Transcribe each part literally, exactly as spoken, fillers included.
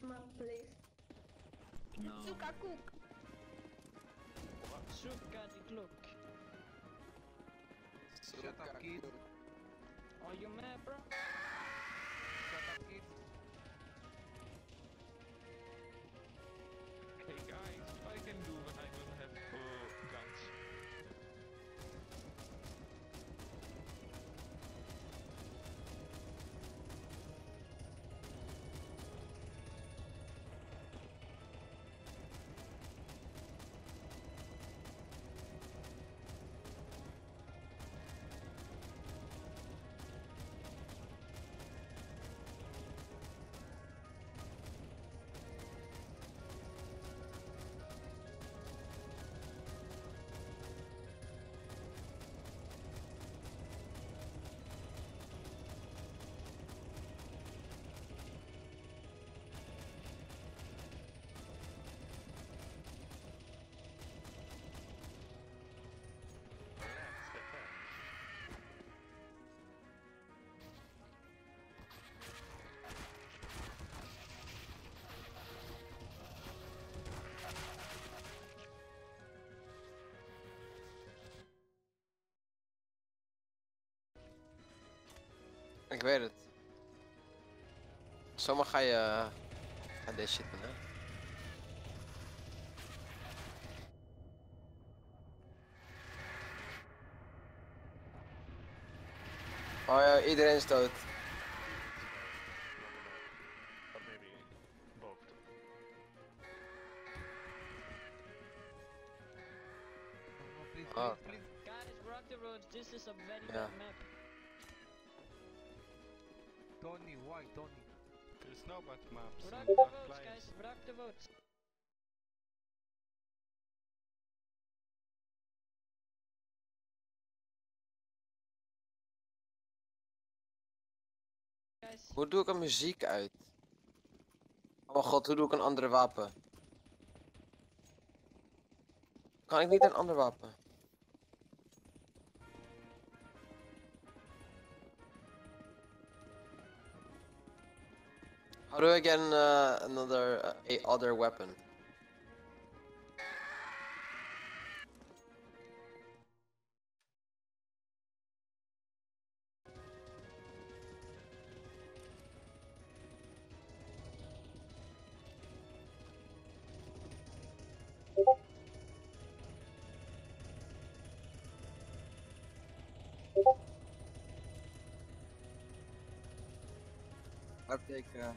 map, please. No. Suka cook. Suka die klok. Shut up, kid. Are you mad, bro? Shut up, kid. Hey guys, what I can do when I will have uh, guns? Ik weet het. Zomaar ga je uh, aan deze shit doen, hè? Oh ja, iedereen is dood. Or maybe both. No, please, Oh. please, please. Guys, rock the roads. This is a very Yeah. bad map. Tony, why, Tony? There's no bad maps. Rock and the bad roads, lines. guys. Rock the roads. Guys. Hoe doe ik een muziek uit? Oh mijn god, hoe doe ik een andere wapen? Kan ik niet een ander wapen? How do I get an, uh, another uh, a other weapon? Uptake. Uh...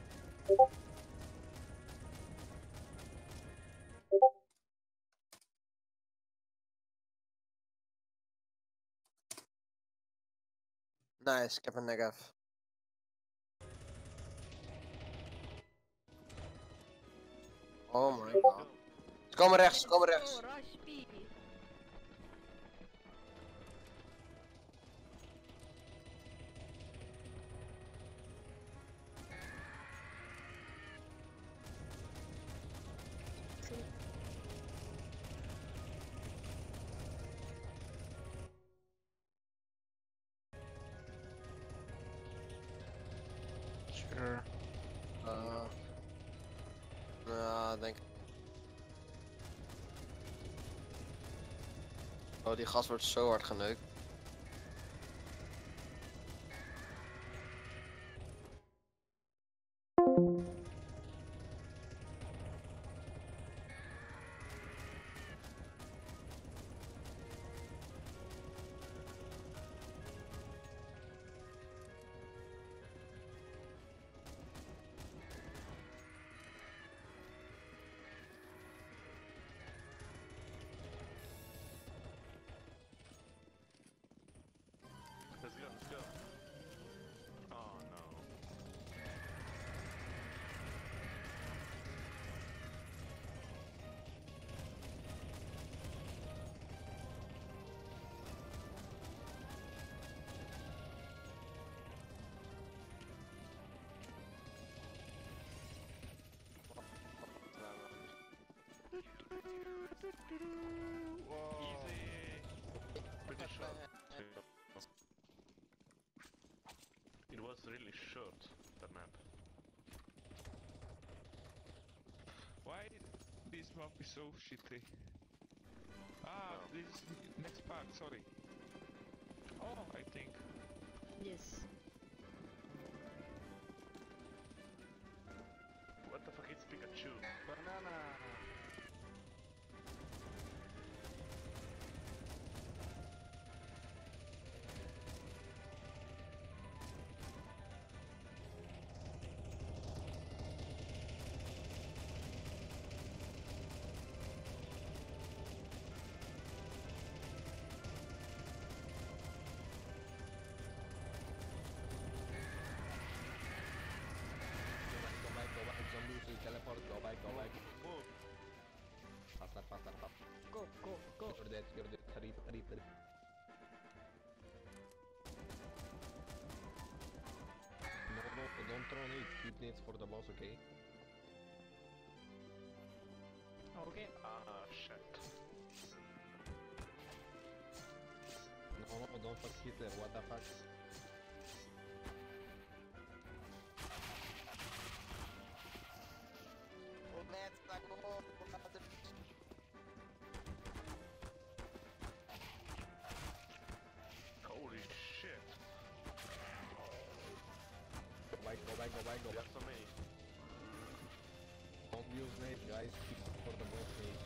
Nice, ik heb een negative. Oh my god. Ze komen rechts, ze komen rechts. Oh, rush B. Sure. Uh, nou, denk ik. Oh, die gas wordt zo hard geneukt. Let's go, let's go. Oh no. Easy. Pretty short. It was really short, the map. map is so shitty. Ah, No. this is next part, sorry. Oh, I think. yes. What the fuck is Pikachu? Banana. Go back, go back, go back, zombie, so teleport, go back, go back. Move! Faster, faster, faster. Go, go, go. You're dead, you're dead. Hurry, hurry, hurry. No, no, don't throw nades. Keep nades for the boss, okay? Okay. Ah, shit. No, no, don't fuck Hitler. What the fuck? Holy shit. Go back, go back, go back, go back. There's so many. Don't use nades, guys. Keep for the boss nades.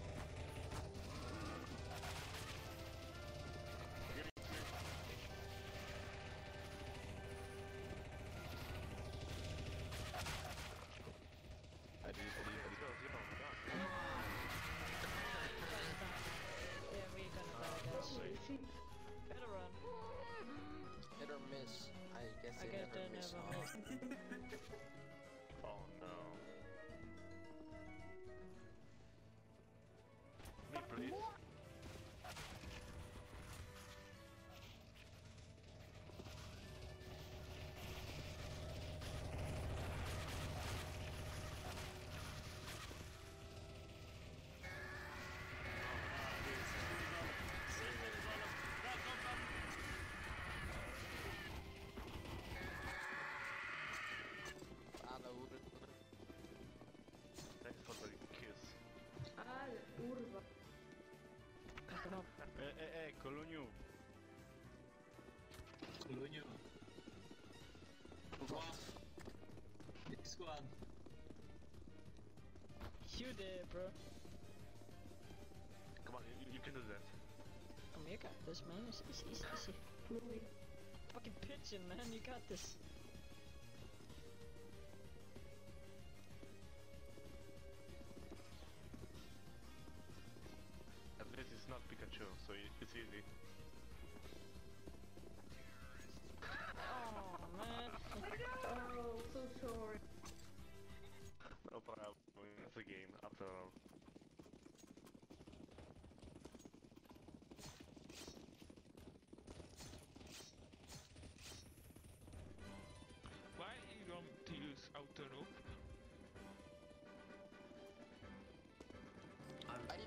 Hurry, hurry, hurry. Zero, zero, done. Yeah, we're gonna die, guys. Better run. Hit or miss. I guess I they guess never they miss. never huh? miss. Oh no. Me, please. Ah, hoe het. Thanks for the kiss. Pick them up. Eh, eh, eh, Cologno. Cologno. This one. You there, bro. Come on, you, you can do that. Come here, got this, man. It's easy, easy, easy. Fucking pigeon, man. You got this. At least it's not Pikachu, so it, it's easy. Oh, man. Oh, so sorry. No problem. It's a game, after all. Why you don't use auto rope? I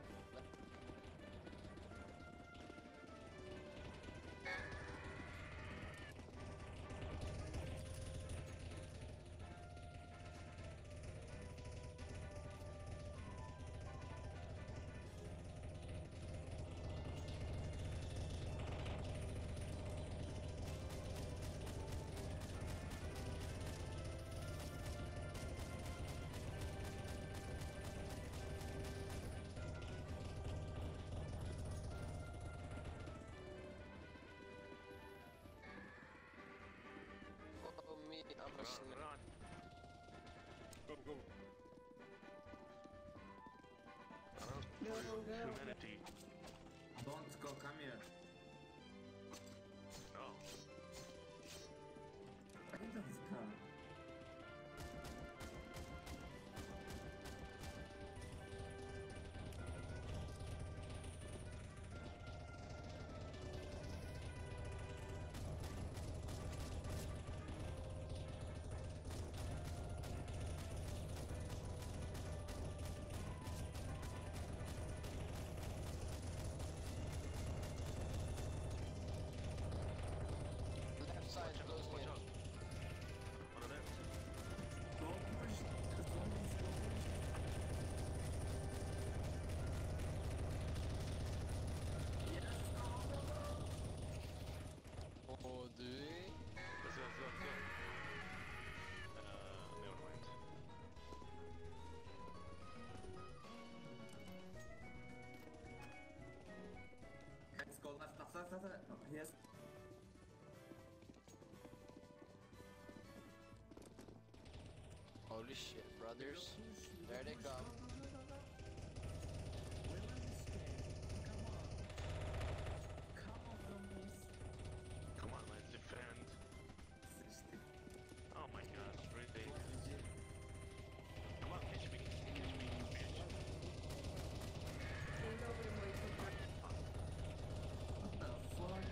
Follow me, I'm a Run, snake. run. Go, go. Run Go, for go. humanity. Don't go, come here. No. I don't come. Holy shit, brothers. There they come. Come on, let's defend. Oh my god, really? Come on, catch me, catch me, bitch. Dzień dobry moi chłopaki. What the fuck?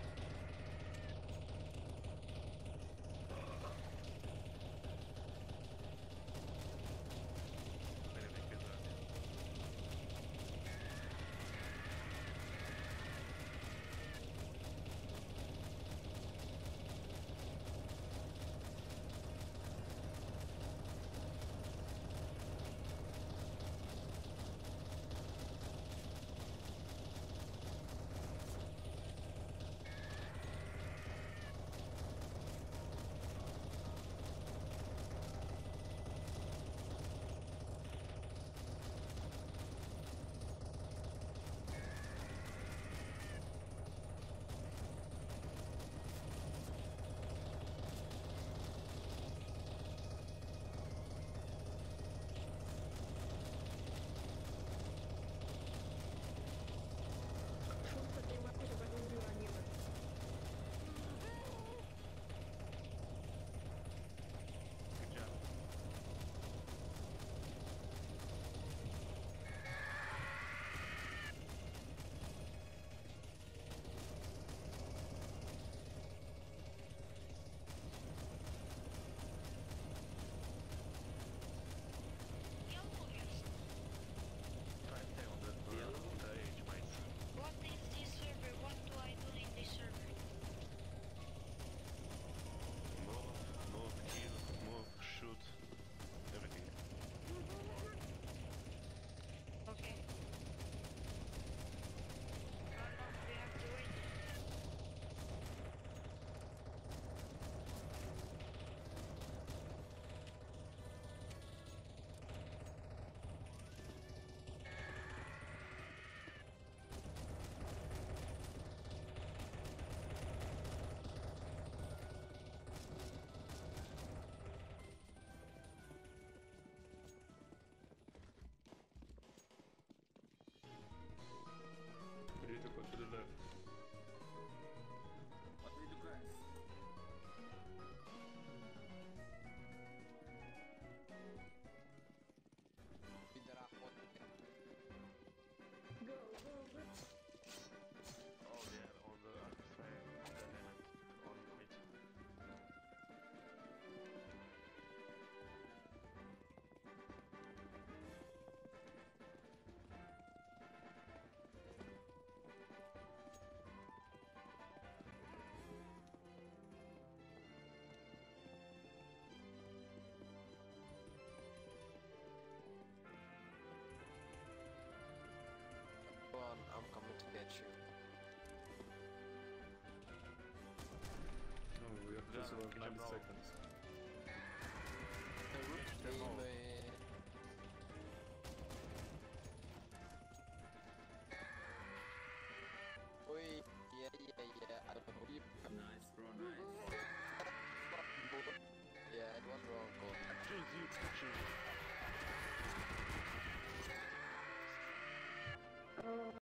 Anything good luck. Szósta tej mapy chyba nie była nie ma. Good job. Try and stay on the, on the edge, mates. What is this server? What do I do in this server? Move, move, kill, move, shoot, everything. Okay. How long do we have to wait? We need to go to the left. What do we do, guys? Go, go, go. Oh yeah, on the other side, on the element, on mid. Go on, I'm coming to get you. Oh, we have just about ninety seconds. Anyway. Oi, yeah, yeah, yeah. I don't know. You- Nice, bro, nice. Yeah, it was wrong call. Choose you, choose. Oh.